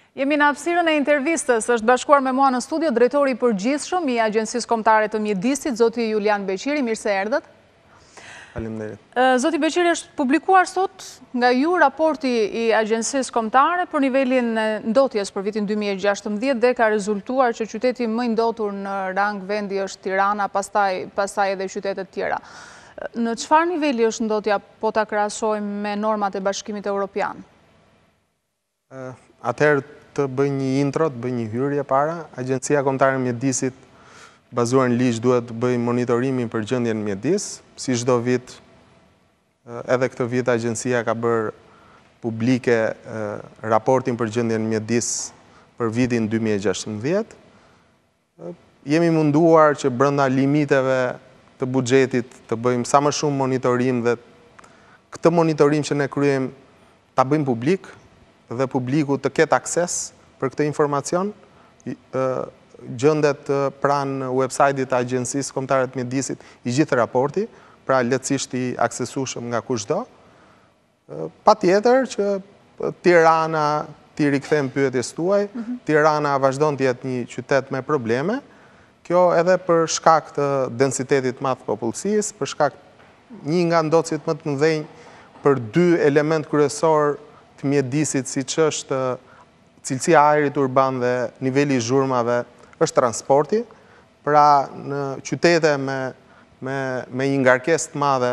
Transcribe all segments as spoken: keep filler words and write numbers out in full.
Jemi në hapësirën e intervistës, është bashkuar me mua në studio drejtori i përgjithshëm i Agjencisë Kombëtare të Mjedisit, zoti Julian Beqiri. Mirë se erdhët. Faleminderit. Zoti Beqiri, është publikuar sot nga ju raporti i Agjencisë Kombëtare për nivelin e ndotjes për vitin dy mijë e gjashtëmbëdhjetë dhe ka rezultuar që qyteti më i ndotur në rang vendi është Tirana, pastaj pastaj edhe qytetet tjera. Në çfarë niveli është ndotja po ta krahasojmë me normat e Bashkimit Evropian? Atëherë të bëj një intro, të bëj një hyrje para. Agjencia Kombëtare e Mjedisit, bazuar në ligj, duhet të bëj monitorimin për gjendjen në mjedis. Si çdo vit, edhe këtë vit agjencia ka bërë publike raportin për gjendjen në mjedis për vitin dy mijë e gjashtëmbëdhjetë. Jemi munduar që brenda limiteve të buxhetit të bëjmë sa më shumë monitorim dhe këtë monitorim që ne kryejmë ta bëjmë publik dhe publiku të ketë akses për këtë informacion. Gjendet pranë website-it të Agjencisë Kombëtare të Mjedisit i gjithë raporti, pra lehtësisht i aksesueshëm nga kushdo. Patjetër që Tirana, ti rikthem pyetjes tuaj, Tirana vazhdon të jetë një qytet me probleme. Kjo edhe për shkak të densitetit të madh të popullsisë, për shkak një nga ndotësit më të mëdhenj për dy element kryesor të mjedisit, siç është cilësia e ajrit urban dhe niveli i zhurmave, është transporti. Pra në qytete me me me një ngarkesë të madhe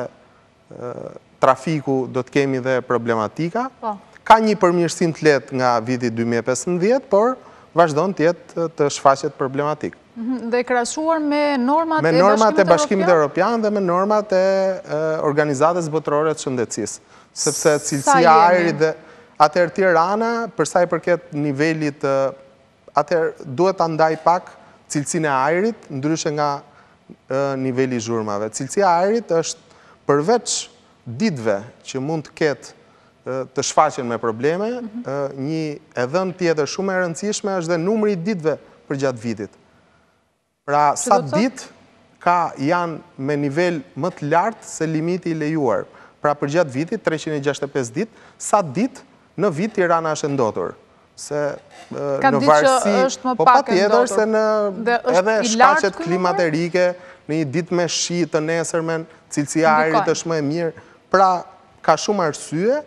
trafiku do të kemi dhe problematika. Ka një përmirësim të lehtë nga viti dy mijë e pesëmbëdhjetë, por vazhdon të jetë të shfaqet problematik. Dhe krahasuar me normat me normat e Bashkimit Evropian dhe me normat e Organizatës Botërore të Shëndetësisë, sepse cilësia e ajrit dhe atëherë Tirana, për sa i përket nivelit, atëherë duhet ta ndaj pak cilësinë e ajrit, ndryshe nga niveli i zhurmave. Cilësia e ajrit është përveç ditëve që mund të ketë të shfaqen me probleme, një e dhënë tjetër shumë e rëndësishme është dhe numri i ditëve përgjatë vitit. Pra sa ditë ka janë me nivel më të lartë se limiti i lejuar. Pra përgjatë vitit treqind e gjashtëdhjetë e pesë ditë, sa ditë në vit Tirana është ndotur. Se në varësi, po patjetër se në edhe shkaqet klimaterike, në një ditë me shi të nesërmen, cilësia e ajrit është më e mirë. Pra ka shumë arsye,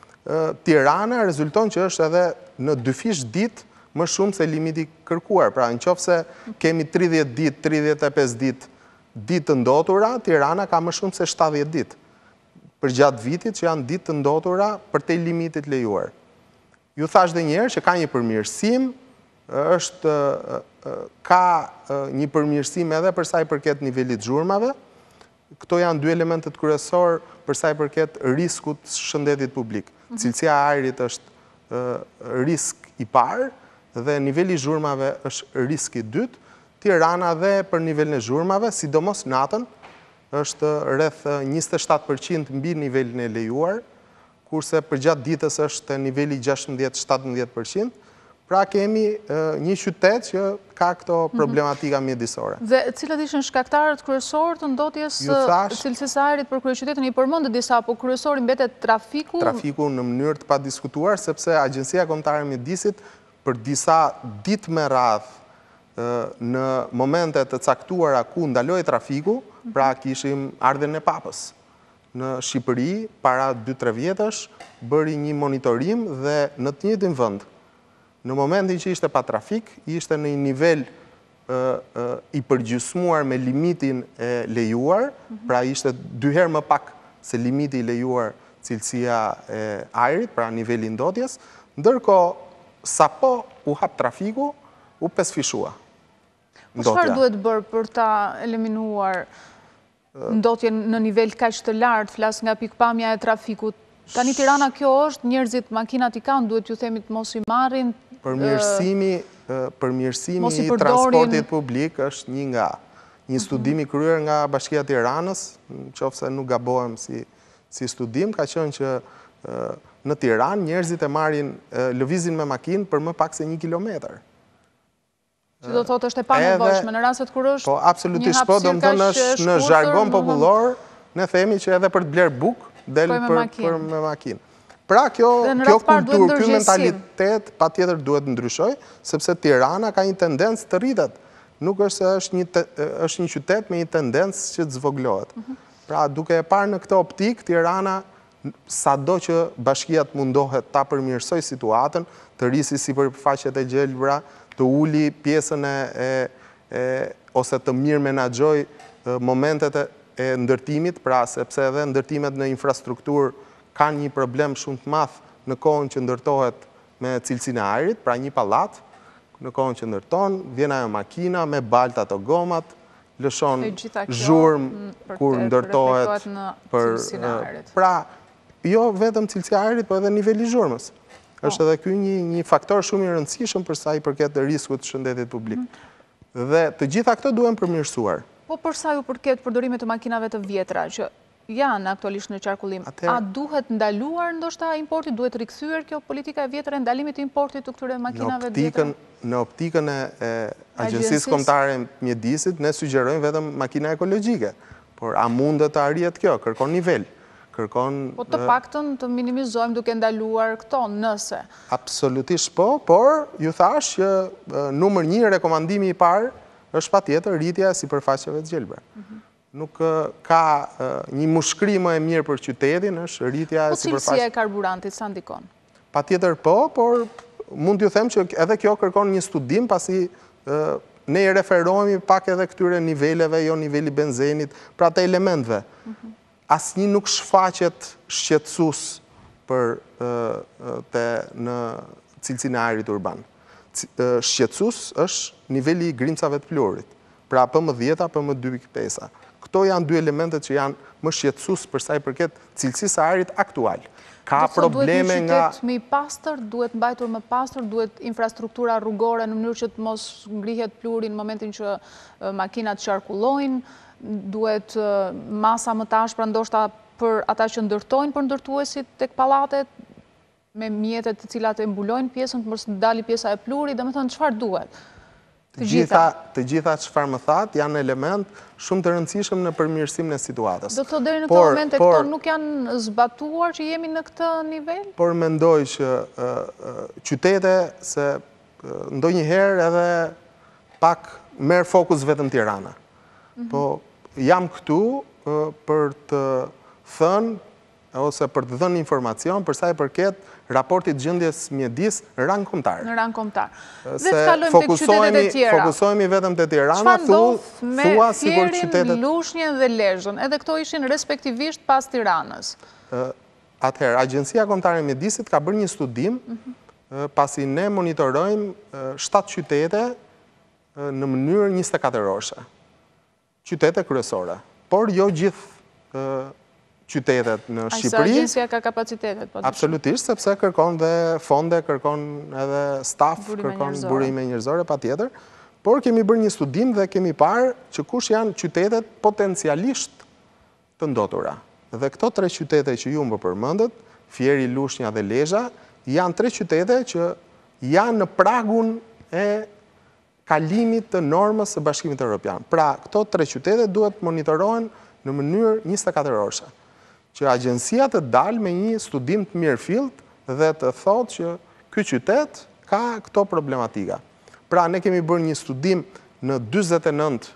Tirana rezulton që është edhe në dyfish ditë më shumë se limiti kërkuar. Pra në qoftë se kemi tridhjetë ditë, tridhjetë e pesë ditë, ditë të ndotura, Tirana ka më shumë se shtatëdhjetë ditë për gjatë vitit që janë ditë të ndotura për te limitit lejuar. Ju thash dhe njerë që ka një përmirësim, është ka një përmirësim edhe për sa i përket nivelit zhurmave. Këto janë dy elementet kryesor për sa i përket riskut shëndetit publik. Cilësia e ajrit është risk i parë dhe niveli i zhurmave është risk i dytë. Tirana dhe për nivelin e zhurmave, sidomos natën, është rreth njëzet e shtatë përqind mbi nivelin e lejuar, kurse përgjatë ditës është niveli gjashtëmbëdhjetë shtatëmbëdhjetë përqind. Pra kemi një qytet që ka këto problematika mjedisore. Dhe cilat ishin shkaktarët kryesorë të ndotjes cilësisë së ajrit për kryeqytetin? I përmendët disa, po kryesori mbetet trafiku? Trafiku në mënyrë të padiskutuar, sepse Agjencia Kombëtare e Mjedisit për disa ditë me radhë në momente të caktuara ku ndaloi trafiku, pra kishim ardhen e papës. Në Shqipëri, para dy tre vjetësh, bëri një monitorim dhe në të njëjtin vend. Në momentin që ishte pa trafik, ishte në një nivel i përgjysmuar me limitin e lejuar, pra ishte dy herë më pak se limiti i lejuar cilësia e ajrit, pra niveli ndotjes, ndërkohë sa po u hap trafiku, u pesëfishua. Po çfarë duhet bërë për ta eliminuar ndotjen në nivel kaq të lartë, flas nga pikpamja e trafikut? Tani Tirana kjo është, njerëzit, makinat i kanë, duhet ju themi të mos i marrin. Përmirësimi i transportit publik është një nga një studim i kryer nga Bashkia e Tiranës, nëse nuk gabohem si studim, ka qenë që në Tiranë njerëzit e marrin lëvizin me makinë për më pak se një kilometër. Që do thotë është e panevojshme në rastet kur është po absolutisht po, do të thonë është në zhargon popullor, ne themi që edhe për të bler bukë del për me makinë. Pra kjo kultur, kjo mentalitet pa tjetër duhet ndryshoj, sepse Tirana ka një tendencë të rritet. Nuk është se është një qytet me një tendencë që të zvoglohet. Pra duke e parë në këtë optik, Tirana, sa do që bashkia të mundohet ta përmirësoj situatën, të rrisi sipërfaqet e gjelbra, të uli pjesën e ose të mirë menaxhoj momentet e ndërtimit, pra sepse edhe ndërtimet në infrastrukturë kanë një problem shumë të madh në kohën që ndërtohet me cilësinë e ajrit, pra një pallat, në kohën që ndërton, vjen ajo makina me balta të gomat, lëshon zhurmë kur ndërtohet për pra jo vetëm cilësia e ajrit, por edhe niveli i zhurmës. Është edhe ky një një faktor shumë i rëndësishëm për sa i përket riskut të shëndetit publik. Dhe të gjitha këto duhen përmirësuar. Po për sa ju përket përdorimit të makinave të vjetra që janë aktualisht në qarkullim, a duhet ndaluar ndoshta importi, duhet rikthyer kjo politika e vjetër e ndalimit të importit të këtyre makinave të vjetra? Në optikën e Agjencisë Kombëtare e Mjedisit, ne sugjerojmë vetëm makina ekologjike. Por a mundet të arrihet kjo? Kërkon nivel. Po të paktën të minimizojmë duke ndaluar këto, nëse? Absolutisht po, por ju thash që numër një rekomandimi i parë është patjetër rritja e sipërfaqeve të gjelbra. Nuk ka një mushkrim më e mirë për qytetin, është rritja e sipërfaqeve. Po cilësia e karburantit sa ndikon? Patjetër po, por mund t'ju them që edhe kjo kërkon një studim, pasi ne i referohemi pak edhe këtyre niveleve, jo niveli benzenit, pra të elementve. Asnjë nuk shfaqet shqetësues për në cilësinë e ajrit urban. Shqetësues është niveli i grimcave të pluhurit, pra P M dhjetë, P M dy pikë pesë. Këto janë dy elementet që janë më shqetësues për sa i përket cilësisë së ajrit aktual. Ka probleme nga... Duhet një qytet më i pastër, duhet mbajtur më pastër, duhet infrastruktura rrugore në mënyrë që të mos ngrihet pluhuri në momentin që makinat qarkullojnë, duhet masa më të ashpra ndoshta për ata që ndërtojnë për ndërtuesit tek pallatet, me mjetet të cilat e mbulojnë pjesën të mos dali pjesa e pluhurit, domethënë çfarë duhet? Të gjitha, të gjitha çfarë më thatë janë element shumë të rëndësishëm në përmirësimin e situatës. Do të thotë deri në këtë moment e këto nuk janë zbatuar që jemi në këtë nivel? Por mendoj që qytete se ndonjëherë edhe pak merr fokus vetëm Tirana. Po jam këtu për të thënë ose për të dhënë informacion për sa i përket raportit gjendjes mjedis në rang kombëtar. Në rang kombëtar. Se fokusohemi vetëm te Tirana, thua sikur qytetet... Çfarë ndodh me Lushnjën dhe Lezhën? Edhe këto ishin respektivisht pas Tiranës. Atëherë, Agjencia Kombëtare e Mjedisit ka bërë një studim, pasi ne monitorojmë shtatë qytete në mënyrë njëzet e katër orëshe. Qytete kryesore, por jo gjithë qytetet në Shqipëri. Asa agjencia ka kapacitetet? Absolutisht, sepse kërkon dhe fonde, kërkon edhe staf, kërkon burime njerëzore, pa tjetër. Por kemi bërë një studim dhe kemi parë që kush janë qytetet potencialisht të ndotura. Dhe këto tre qytete që ju më përmendët, Fieri, Lushnja dhe Lezhë, janë tre qytete që janë në pragun e kalimit të normës së Bashkimit Evropian. Pra, këto tre qytete duhet monitorohen në mënyrë njëzet e katër orëshe. Që agjencia të dalë me një studim të mirëfillt dhe të thotë që ky qytet ka këto problematika. Pra, ne kemi bërë një studim në dyzet e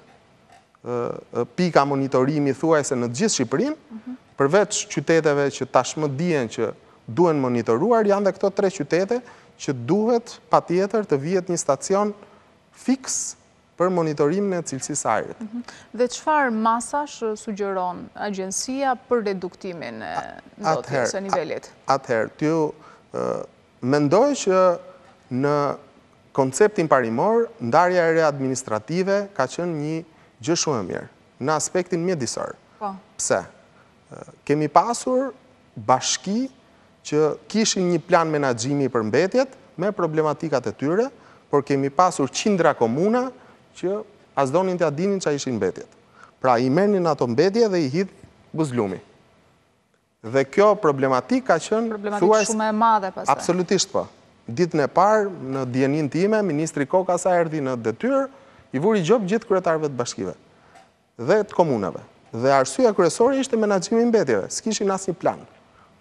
nëntë pika monitorimi thuajse në gjithë Shqipërinë, përveç qyteteve që tashmë dihen që duhen monitoruar, janë dhe këto tre qytete që duhet patjetër të vihet një stacion fiks për monitorimin e cilësisë së ajrit. Dhe çfarë masash sugjeron agjencia për reduktimin e ndotjes së nivelit? Atëherë, t'ju mendoj që në konceptin parimor, ndarja e re administrative ka qenë një gjë shumë e mirë, në aspektin mjedisor. Pse? Kemi pasur bashki që kishin një plan menaxhimi për mbetjet me problematikat e tyre, por kemi pasur qindra komuna që as donin të adinin që a ishin mbetjet. Pra, i mernin ato mbetje dhe i hidh buzlumi. Dhe kjo problematik ka qenë... Problematik shumë e madhe pastaj. Absolutisht po. Ditën e parë, në dijenin time, Ministri Kokasa erdhi në detyrë, i vuri gjop gjithë kryetarëve të bashkive dhe të komunave. Dhe arsyeja kryesore ishte menaxhimi i mbetjeve, s'kishin asnjë plan.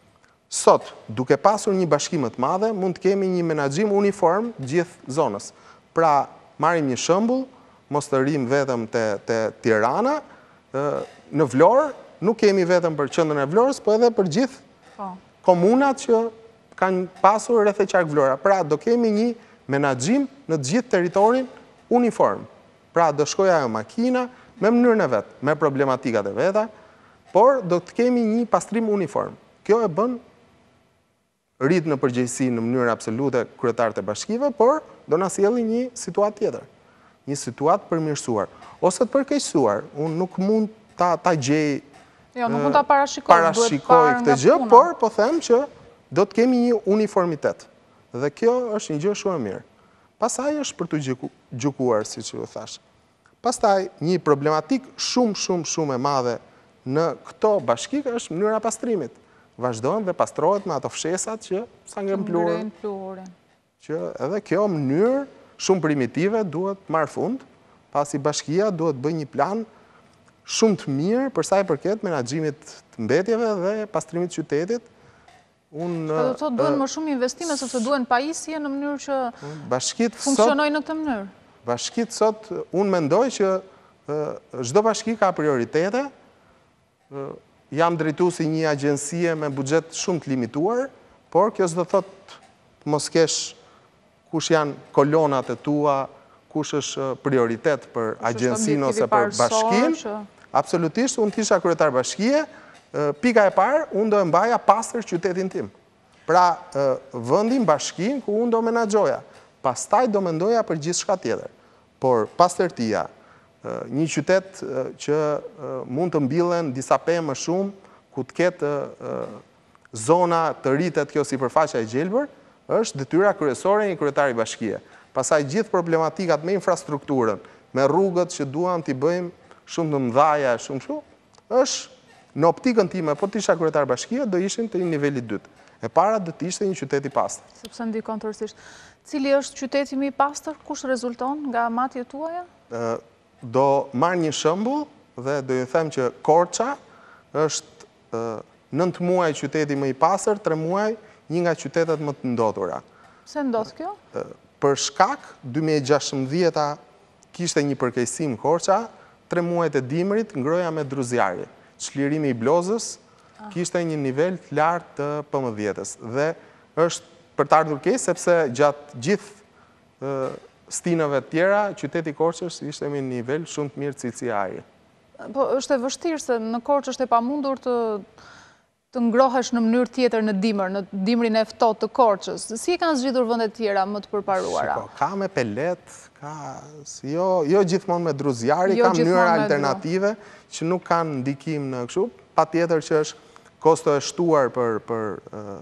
Sot, duke pasur një bashkim të madhe, mund të kemi një menaxhim uniform gjithë zonës. Pra, marrim një shembull, mos të rrim vetëm te, te Tirana, në Vlorë, nuk kemi vetëm për qendrën e Vlorës, po edhe për gjithë komunat që kanë pasur rreth e qark Vlora. Pra, do kemi një menaxhim në të gjithë territorin uniform. Pra, do shkojë ajo makina me mënyrën e vet, me problematikat e veta, por do të kemi një pastrim uniform. Kjo e bën rrit në përgjegjësi në mënyrë absolute kryetarët e bashkive, por do na sjellë një situatë tjetër. Një situatë përmirësuar ose të përkeqësuar. Unë nuk mund ta ta gjej, jo, nuk mund ta parashikoj, parashikoj këtë gjë, por po them që do të kemi një uniformitet. Dhe kjo është një gjë shumë e mirë. Pastaj është për të gjykuar, siç ju thash. Pastaj një problematik shumë shumë shumë e madhe në këto bashki është mënyra pastrimit. Vazhdojnë dhe pastrohet me ato fshesat që sa ngren pluhurin. Që edhe kjo mënyrë shumë primitive duhet marrë fund, pasi bashkia duhet bëj një plan shumë të mirë për sa i përket menaxhimit të mbetjeve dhe pastrimit të qytetit. Unë do të thotë duhen më shumë investime sepse duhen pajisje në mënyrë që bashkit funksionojnë në këtë mënyrë. Bashkit sot unë mendoj që çdo bashki ka prioritete. Jam drejtuesi një agjencie me buxhet shumë të limituar, por kjo s'do thotë të mos kesh kush janë kolonat e tua, kush është prioritet për agjensinë ose për bashkinë. Absolutisht, unë kisha kryetar bashkie, pika e parë, unë do e mbaja pastër qytetin tim. Pra, vendin, bashkinë ku unë do menaxhoja. Pastaj do mendoja për gjithçka tjetër. Por pastërtia, një qytet që mund të mbillen disa pemë më shumë, ku të ketë zona të rritet kjo sipërfaqja e gjelbër, është detyra kryesore e një kryetari bashkie. Pastaj gjithë problematikat me infrastrukturën, me rrugët që duam t'i bëjmë shumë të mëdhaja, shumë shumë, është në optikën time, po të isha kryetar bashkie, do ishin të një niveli dytë. E para do të ishte një qytet i pastër. Sepse ndikon tërësisht. Cili është qyteti më i pastër? Kush rezulton nga matjet tuaja? Do marrë një shembull dhe do ju them që Korça është nëntë muaj qyteti më i pastër, tre muaj një nga qytetet më të ndotura. Pse ndodh kjo? Për shkak, dy mijë e gjashtëmbëdhjetë kishte një përkeqësim Korça, tre muajt e dimrit ngroja me druzjarje. Çlirimi i blozës kishte një nivel të lartë të P M dhétës dhe është për të ardhur keq sepse gjatë gjithë stinëve të tjera, qyteti Korçës ishte me një nivel shumë të mirë cilësie ajri. Po është e vështirë se në Korçë është e pamundur të të ngrohesh në mënyrë tjetër në dimër, në dimrin e ftohtë të Korçës. Si e kanë zgjidhur vendet tjera më të përparuara? Shiko, ka me pelet, ka jo jo gjithmonë me druzjarje, ka mënyra alternative që nuk kanë ndikim në kështu, patjetër që është kosto e shtuar për për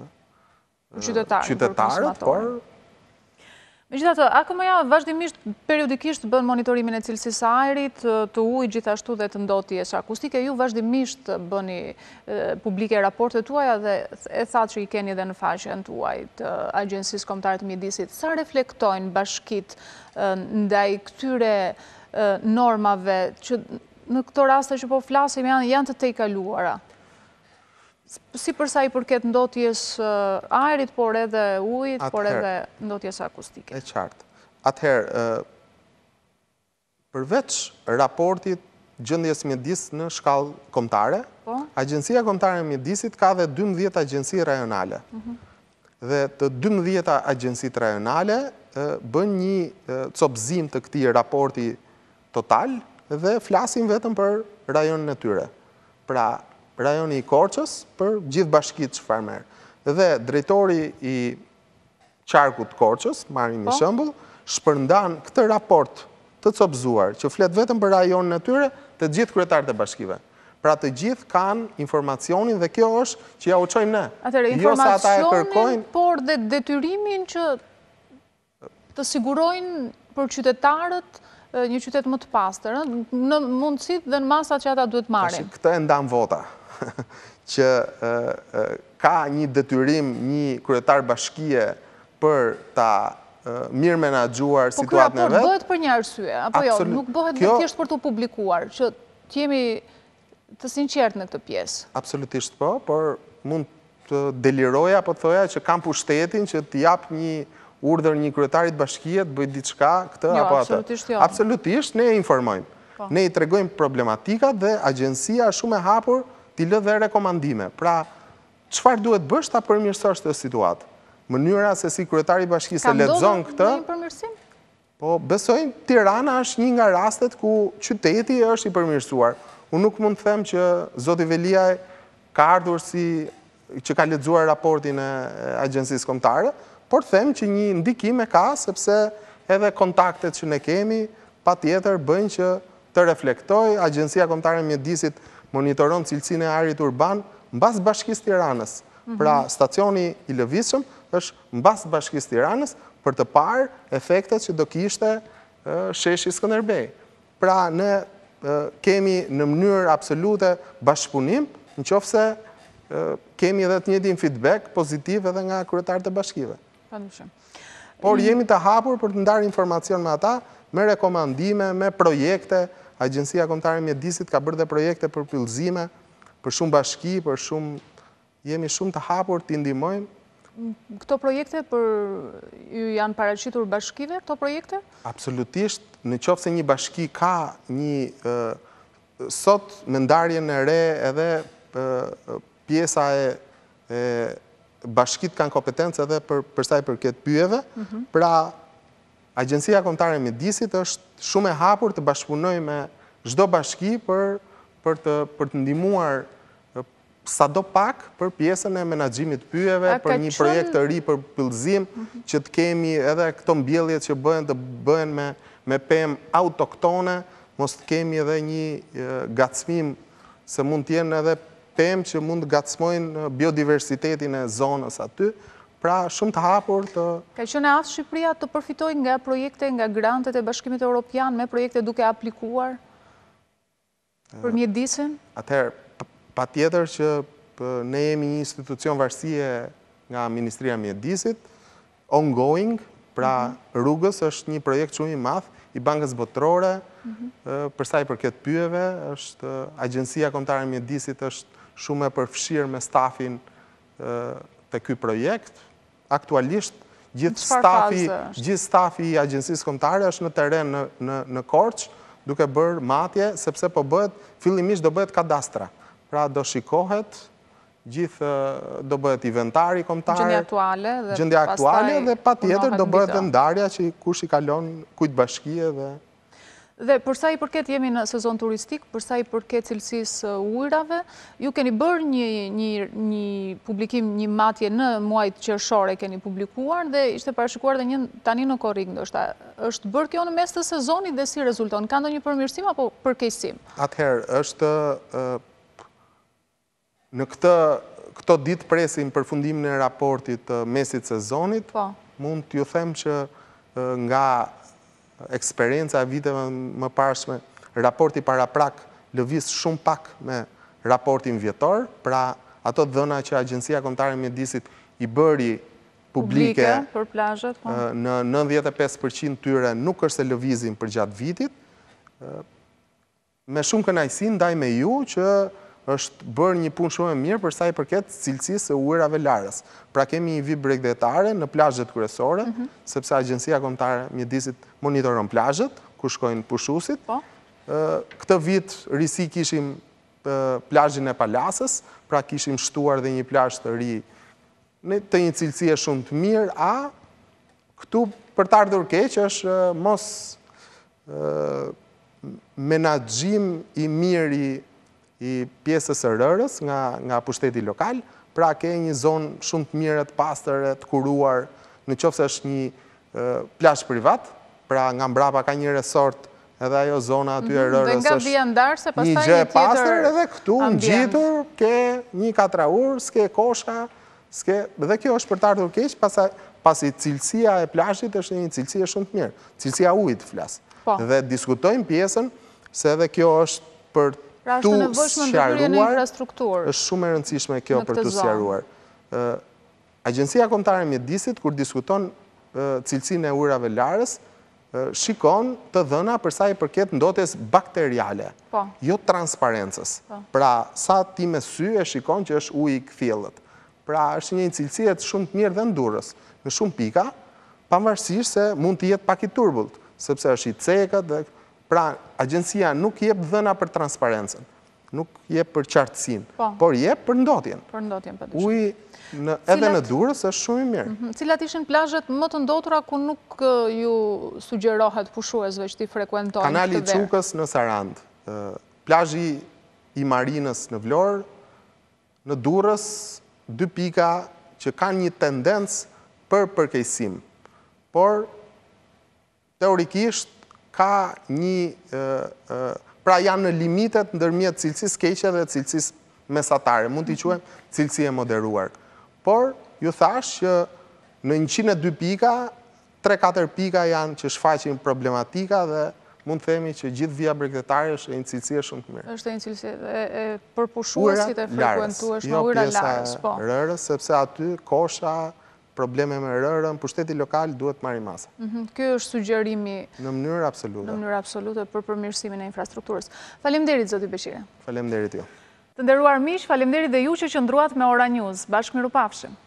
qytetarët, por Megjithatë, A K M-ja vazhdimisht periodikisht bën monitorimin e cilësisë së ajrit, të ujit, gjithashtu dhe të ndotjes akustike. Ju vazhdimisht bëni publike raportet tuaja dhe e thatë që i keni edhe në faqen tuaj të Agjencisë Kombëtare të Mjedisit. Sa reflektojnë bashkitë ndaj këtyre normave që në këto raste që po flasim janë janë të tejkaluara? Si përsa i përket ndotjes ajrit, por edhe ujit, por edhe ndotjes akustike. E qartë. Atëherë, përveç raportit gjendjes mjedis në shkallë kombëtare, Agjencia Kombëtare e Mjedisit ka dhe dymbëdhjetë agjenci rajonale. Dhe të dymbëdhjeta agjencitë rajonale bën një copëzim të këtij raporti total dhe flasin vetëm për rajonin e tyre. Pra, rajoni i Korçës për gjithë bashkitë çfarë merr. Dhe drejtori i qarkut Korçës, marrim një shembull, shpërndan këtë raport të copëzuar që flet vetëm për rajonin e tyre të gjithë kryetarët e bashkive. Pra të gjithë kanë informacionin dhe kjo është që ja u çojmë ne. Atëherë informacionin, por dhe detyrimin që të sigurojnë për qytetarët një qytet më të pastër, në mundësit dhe në masat që ata duhet marrin. Këtë e ndan vota. Që ka një detyrim një kryetar bashkie për ta mirë menaxhuar situatën e vet. Po ky raport bëhet për një arsye, apo jo, nuk bëhet thjesht për të publikuar, që të jemi të sinqertë në këtë pjesë. Absolutisht po, por mund të deliroja, po të thoja që kam pushtetin që të jap një urdhër një kryetarit bashkie të bëjë diçka këtë Jo, apo atë. absolutisht jo. Absolutisht, ne e informojmë. Ne i tregojmë problematikat dhe agjencia është shumë e hapur t'i lë dhe rekomandime. Pra, çfarë duhet bësh ta përmirësosh këtë situatë? Mënyra se si kryetari i bashkisë e lexon këtë. Ka ndodhur një përmirësim? Po, besoj, Tirana është një nga rastet ku qyteti është i përmirësuar. Unë nuk mund të them që zoti Veliaj ka ardhur si që ka lexuar raportin e agjencisë kombëtare, por them që një ndikim e ka, sepse edhe kontaktet që ne kemi, patjetër bëjnë që të reflektoj. Agjencia Kombëtare e Mjedisit monitoron cilësinë e ajrit urban mbas Bashkisë Tiranës. Pra, stacioni i lëvizshëm është mbas Bashkisë Tiranës për të parë efektet që do kishte sheshi Skënderbej. Pra, ne kemi në mënyrë absolute bashkëpunim, nëse kemi edhe të njëjtin feedback pozitiv edhe nga kryetarët e bashkive. Por jemi të hapur për të ndarë informacion me ata, me rekomandime, me projekte. Agjencia Kombëtare e Mjedisit ka bërë dhe projekte për pyllëzime, për shumë bashki, për shumë jemi shumë të hapur të ndihmojmë. Këto projekte për ju janë paraqitur bashkive, këto projekte? Absolutisht, në qoftë se një bashki ka një sot me ndarjen e re edhe pjesa e bashkit kanë kompetencë edhe për sa i përket pyjeve, pra Agjencia Kombëtare e Mjedisit është shumë e hapur të bashkëpunojë me çdo bashki për për të për të ndihmuar sado pak për pjesën e menaxhimit të pyjeve, për një projekt të ri për pyllëzim, që të kemi edhe këto mbjelljet që bëhen të bëhen me me pemë autoktone, mos të kemi edhe një gacmim se mund të jenë edhe pemë që mund të gacmojnë biodiversitetin e zonës aty. Pra, shumë të hapur të... Ka qenë as Shqipëria të përfitoj nga projekte, nga grantet e Bashkimit Evropian, me projekte duke aplikuar për Mjedisin? Atëherë, pa tjetër që ne jemi një institucion varësie nga Ministria e Mjedisit, ongoing, pra rrugës është një projekt shumë i madh i Bankës Botërore, për sa i përket pyjeve, është Agjencia Kombëtare e Mjedisit është shumë e përfshirë me stafin të ky projekt. Aktualisht, gjithë stafi, gjithë stafi i Agjencisë Kombëtare është në teren në, në, në Korç, duke bërë matje, sepse po bëhet, fillimisht do bëhet kadastra. Pra do shikohet, gjithë do bëhet inventari kombëtar, gjendja aktuale dhe gjendja aktuale dhe patjetër do bëhet ndarja që kush i kalon kujt bashkie dhe Dhe përsa i përket jemi në sezon turistik, përsa i përket cilësisë ujrave, ju keni bërë një, një, një publikim, një matje në muajt qershore keni publikuar dhe ishte parashikuar dhe një tani në korrik ndoshta. Është bërë kjo në mes të sezonit dhe si rezulton? Ka ndonjë përmirësim apo përkeqësim? Atëherë, është në këtë këto ditë presim përfundimin e raportit të mesit sezonit. Po. Mund t'ju them që nga eksperienca e viteve më parshme, raporti paraprak lëviz shumë pak me raportin vjetor, pra ato dhëna që Agjencia Kombëtare e Mjedisit i bëri publike për plazhet, në nëntëdhjetë e pesë përqind tyre nuk është se lëvizin për gjatë vitit. Me shumë kënaqësi ndaj me ju që është bërë një punë shumë e mirë për sa i përket cilësisë së ujrave larës. Pra kemi një vit bregdetare në plazhet kryesore, sepse Agjencia Kombëtare e Mjedisit monitoron plazhet ku shkojnë pushuesit. Këtë vit risi kishim plazhin e Palasës, pra kishim shtuar dhe një plazh të ri të një cilësie shumë të mirë, a këtu për të ardhur keq është mos menaxhim i mirë i i pjesës së rërës nga, nga pushteti lokal, pra ke një zonë shumë të mirë, të pastër, të kuruar, në qoftë se është një plazh privat, pra nga mbrapa ka një resort, edhe ajo zona aty e rërës është një gjë e pastër, edhe këtu në gjitur ke një katraur, s'ke kosha, s'ke, dhe kjo është për të ardhur keq, pasi, pasi cilësia e plazhit është një cilësie shumë të mirë, cilësia ujit flas. Dhe diskutojmë pjesën se edhe kjo është për Pra është nevojshme ndërhyrje në infrastrukturë. Është shumë e rëndësishme kjo për të sqaruar. Agjencia Kombëtare e Mjedisit, kur diskuton cilësinë e ujrave larës, shikon të dhëna për sa i përket ndotjes bakteriale, jo transparencës. Pra, sa ti me sy e shikon që është uji i kthjellët. Pra është një cilësiet shumë të mirë dhe në Durrës, në shumë pika, pavarësisht se mund të jetë pak i turbullt, sepse është i cekët dhe pra agjencia nuk jep dhëna për transparencën, nuk jep për qartësinë, por jep për ndotjen. Për ndotjen, pa dyshim. Uji edhe në Durrës është shumë i mirë. Cilat ishin plazhet më të ndotura ku nuk ju sugjerohet pushuesve që ti frekuentojnë këtë Kanali verë? Çukës në Sarand, plazhi i Marinës në Vlorë, në Durrës, dy pika që kanë një tendencë për përkeqësim. Por, teorikisht, ka një, pra janë në limitet ndërmjet cilësisë keqe dhe cilësisë mesatare. Mund t'i quajmë cilësi e moderuar. Por, ju thash që në njëqind e dy pika, tre katër pika janë që shfaqin problematika dhe mund të themi që gjithë vija bregdetare është e një cilësi e shumë të mirë. Është e një cilësi e përpushuesit e frekuentueshme, ujra larës, po. Jo pjesa rërës, sepse aty kosha, probleme me rërën, pushteti lokal duhet marrë masa. Ky është sugjerimi në mënyrë absolute. Në mënyrë absolute për përmirësimin e infrastrukturës. Faleminderit zoti Beqiri. Faleminderit ju. Të nderuar miq, faleminderit dhe ju që qëndruat me Ora News. Bashkë mirupafshim.